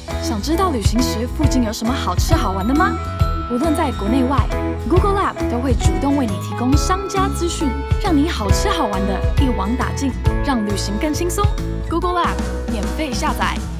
想知道旅行时附近有什么好吃好玩的吗？无论在国内外 ，Google App 都会主动为你提供商家资讯，让你好吃好玩的一网打尽，让旅行更轻松。Google App 免费下载。